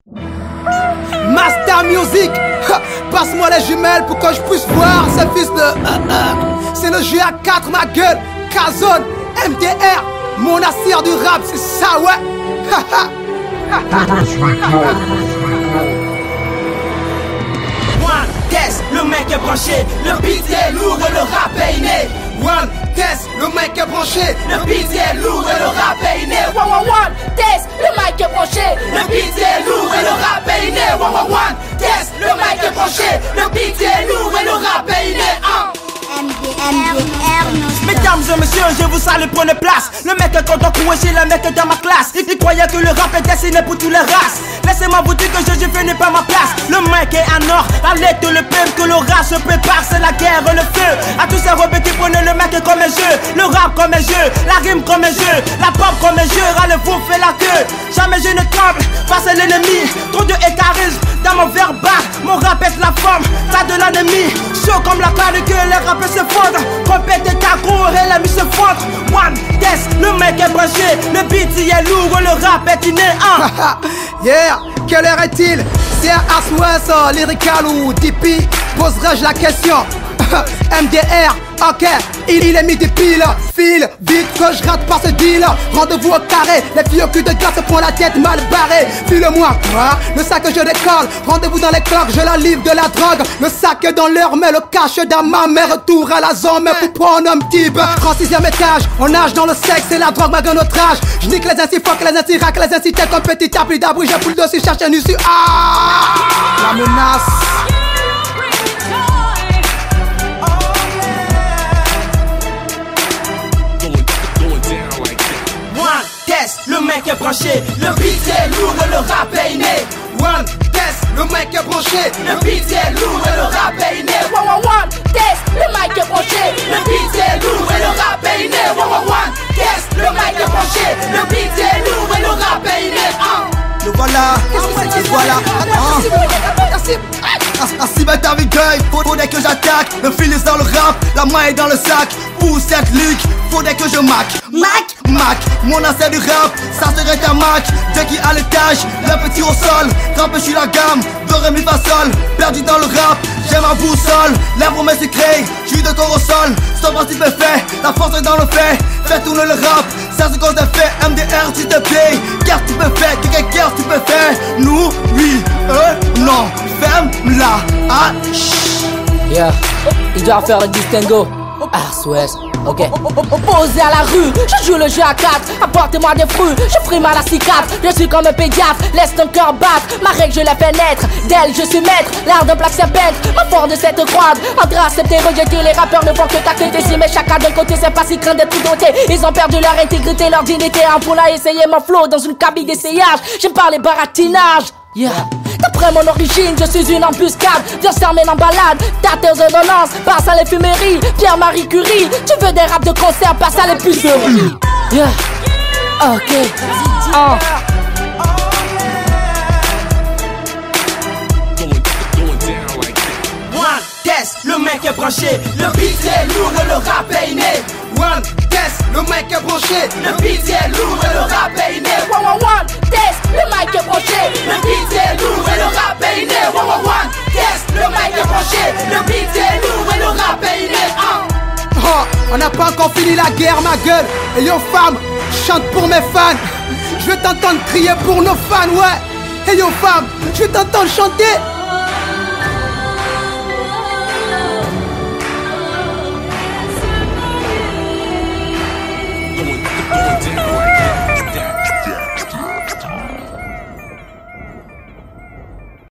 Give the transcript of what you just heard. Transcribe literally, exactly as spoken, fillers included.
Master Music, passe-moi les jumelles pour que je puisse voir ce fils de... C'est le G A quatre ma gueule, Kazone, M D R, mon assir du rap, c'est ça ouais. One test, le mec est branché, le beat est lourd et le rap est inné. One test, le mec est branché, le beat est lourd et le rap est inné. One, one, one, test, le mic est branché, le beat est lourd et le rap est inné. One, one, one, test, le mic est branché, le beat est lourd et le rap est inné. M D R, Mesdames et messieurs, je vous salue, prenez place. Le mec est content que aussi le mec est dans ma classe. Il, il croyait que le rap est destiné pour toutes les races. Laissez-moi vous dire que je, je finis pas ma place. Le mec est en or, la lettre, le P M, que le rap se prépare, c'est la guerre, le feu. À tous ces rebelles qui prenaient le mec comme un jeu, le rap comme un jeu, la rime comme un jeu, la pop comme un jeu, râlez-vous, fait la queue. Jamais je ne tremble face à l'ennemi. Trop de charisme dans mon verbal, mon rap est la forme, ça de l'ennemi. Chaud comme la parole que les rappeurs se fondent. Compète ta cour et la mise se fondre. One test, le mec est branché, le beat il est lourd, le rap est inné. Hein. Yeah, quelle heure est-il? C'est un Aswes, lyrical ou D P? Poserai-je la question? M D R, ok, il, il est mis des piles. File, vite que je rate pas ce deal. Rendez-vous au carré, les filles au cul de glace se prennent la tête mal barrée. File-moi quoi, le sac que je décolle. Rendez-vous dans les cloques, je la livre de la drogue. Le sac est dans l'heure, mais le cache dans ma mère. Retour à la zone, mais pour prendre un petit bain. trente-sixième étage, on nage dans le sexe et la drogue malgré notre âge. Je nique les ainsi, fuck les ainsi, rack les ainsi, tête comme petit tapis d'abri. J'ai plus le dessus, cherche un issue. Ah, la menace. Le mec est branché, le beat est lourd et le rap est inné. One test, le mec est branché, le beat est lourd et le rap est inné. One, one, one, test, le mic est branché, le beat est lourd et le rap est inné. One, one, one, test, le mic est branché, le beat est lourd et le rap est inné. Le voilà, et voilà. Ainsi bête avec deuil, faudrait que j'attaque. Le fil est dans le rap, la main est dans le sac. Pour cette luc, faudrait que je mac. Mac, Mac, mon ancêtre du rap, ça serait un Mac. Dès qui à l'étage, le petit au sol. Rap, je suis la gamme, de ré mi fa sol. Perdu dans le rap, j'ai ma boussole. Lèvres mes secrets, je suis de corps au sol. Son principe est fait, la force est dans le fait. Fais tourner le rap, ça c'est quand c'est fait. M D R, tu te plais, car tu peux faire, quelqu'un car tu peux faire. Nous, oui, eux, non. Ferme-la, ah, yeah, il doit faire le distinguo. Ah, Suez, ok. Posé à la rue, je joue le jeu à quatre. Apportez-moi des fruits, je frime à la cicatre. Je suis comme un pédiatre, laisse ton cœur battre. Ma règle je la pénètre, d'elle je suis maître. L'art d'un black serpent, ma force de cette croix. Entre accepter, rejeter, les rappeurs ne font que t'acquitter. Si mais chacun d'un côté, c'est pas si craint d'être tout doté. Ils ont perdu leur intégrité, leur dignité. En voulant essayer mon flow dans une cabine d'essayage. J'aime pas les baratinages. Yeah. D'après mon origine, je suis une embuscade. Viens sermer l'emballade, t'as tes ordonnances. Passe à l'éphémérie, Pierre-Marie Curie. Tu veux des raps de concert, passe à l'épicerie. Yeah, ok. Oh. One test, le mec est branché, le beat est lourd et le rap est inné. One test, le mec est branché, le beat est lourd et le rap est inné. One, one, one, test, le mic est branché, le beat est lourd et le rap est inné. One, one, one, test, le mic est branché, le beat est lourd et le rap est inné. Oh, on n'a pas encore fini la guerre, ma gueule. Et yo femme, chante pour mes fans. Je veux t'entendre crier pour nos fans, ouais. Et yo femme, je veux t'entendre chanter